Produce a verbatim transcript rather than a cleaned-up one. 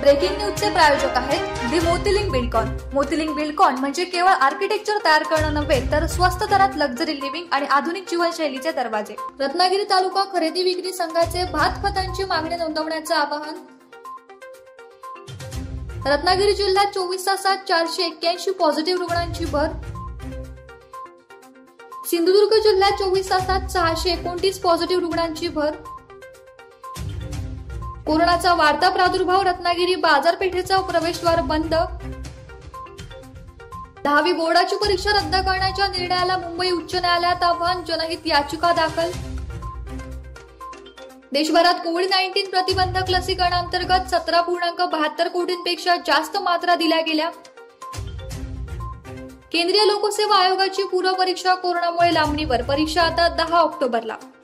Breaking न्यूजचे प्रायोजक आहेत दी मोतीलिंग बिल्डकॉन। मोतीलिंग बिल्डकॉन म्हणजे केवळ आर्किटेक्चर तयार करणं नव्हे तर स्वस्त दरात लक्झरी लिव्हिंग आणि आधुनिक जीवनशैलीचे दरवाजे। रत्नागिरी तालुका खरेदी विक्री संघाचे भात खतांची मागणी नोंदवण्याचे आवाहन। रत्नागिरी जिल्ह्यात चोवीस तासात चारशे एक्क्याऐंशी पॉझिटिव्ह रुग्णांची भर। सिंधुदुर्ग जिल्ह्यात चोवीस तासात सहाशे एकोणतीस पॉझिटिव्ह रुग्णांची भर। कोरोनाचा वाढता प्रादुर्भाव, रत्नागिरी बाजारपेठेचा प्रवेशद्वार बंद। दहावी बोर्डाची परीक्षा रद्द करण्याच्या निर्णयाला मुंबई उच्च न्यायालयात आव्हान, जनहित याचिका दाखल। देशभरात कोविड नाईन्टीन प्रतिबंधक लसीकरणांतर्गत सतरा पूर्णांक बहात्तर कोटींपेक्षा जास्त मात्रा दिल्या गेल्या। केंद्रीय लोकसेवा आयोगाची पूर्व परीक्षा कोरोनामुळे लांबणीवर, परीक्षा आता दहा ऑक्टोबरला।